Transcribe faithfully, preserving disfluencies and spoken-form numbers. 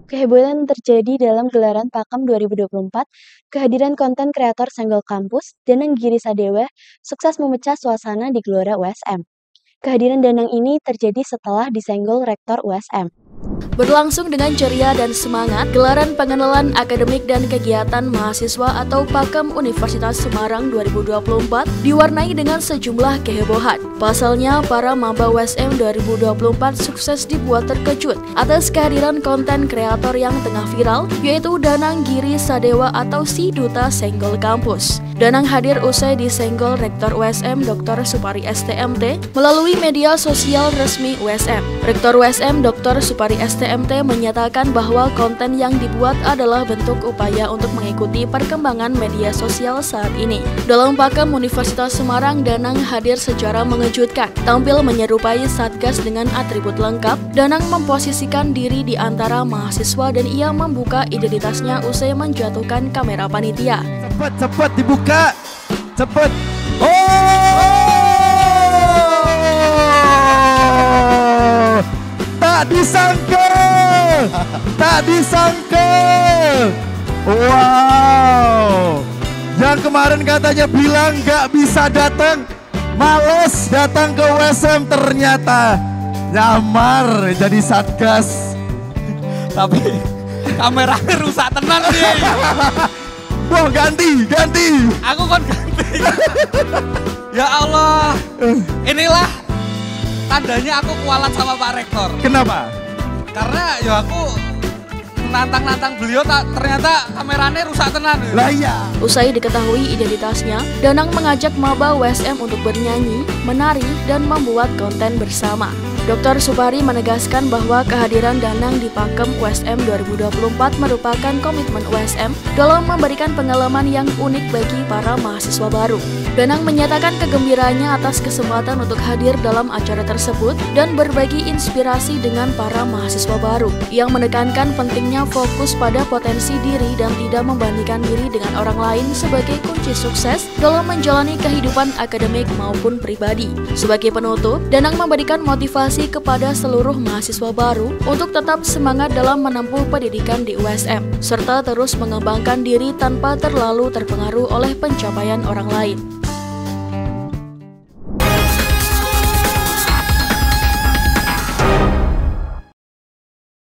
Kehebohan terjadi dalam gelaran Pakem dua ribu dua puluh empat, kehadiran konten kreator Senggol Kampus, Danang Giri Sadewa, sukses memecah suasana di Gelora U S M. Kehadiran Danang ini terjadi setelah disenggol Rektor U S M. Berlangsung dengan ceria dan semangat, gelaran pengenalan akademik dan kegiatan mahasiswa atau Pakem Universitas Semarang dua ribu dua puluh empat diwarnai dengan sejumlah kehebohan. Pasalnya, para maba U S M dua ribu dua puluh empat sukses dibuat terkejut atas kehadiran konten kreator yang tengah viral, yaitu Danang Giri Sadewa atau si Duta Senggol Kampus. Danang hadir usai disenggol Rektor U S M Doktor Supari S T M T melalui media sosial resmi U S M. Rektor U S M Doktor Supari S T M T menyatakan bahwa konten yang dibuat adalah bentuk upaya untuk mengikuti perkembangan media sosial saat ini. Dalam Pakem Universitas Semarang, Danang hadir secara mengejutkan. Tampil menyerupai Satgas dengan atribut lengkap, Danang memposisikan diri di antara mahasiswa dan ia membuka identitasnya usai menjatuhkan kamera panitia. Cepet, cepet dibuka, cepet. Oh, tak disangka, tak disangka. Wow, yang kemarin katanya bilang nggak bisa datang, males datang ke U S M, ternyata nyamar jadi Satgas. Tapi kameranya rusak tenang nih. Wah, ganti, ganti. Aku kan ganti. Ya Allah, inilah tandanya aku kualat sama Pak Rektor. Kenapa? Karena ya aku nantang-nantang beliau, tak, ternyata kameranya rusak tenan. Lah iya. Usai diketahui identitasnya, Danang mengajak maba U S M untuk bernyanyi, menari, dan membuat konten bersama. Doktor Supari menegaskan bahwa kehadiran Danang di Pakem U S M dua ribu dua puluh empat merupakan komitmen U S M dalam memberikan pengalaman yang unik bagi para mahasiswa baru. Danang menyatakan kegembiraannya atas kesempatan untuk hadir dalam acara tersebut dan berbagi inspirasi dengan para mahasiswa baru, yang menekankan pentingnya fokus pada potensi diri dan tidak membandingkan diri dengan orang lain sebagai kunci sukses dalam menjalani kehidupan akademik maupun pribadi. Sebagai penutup, Danang memberikan motivasi kepada seluruh mahasiswa baru untuk tetap semangat dalam menempuh pendidikan di U S M, serta terus mengembangkan diri tanpa terlalu terpengaruh oleh pencapaian orang lain.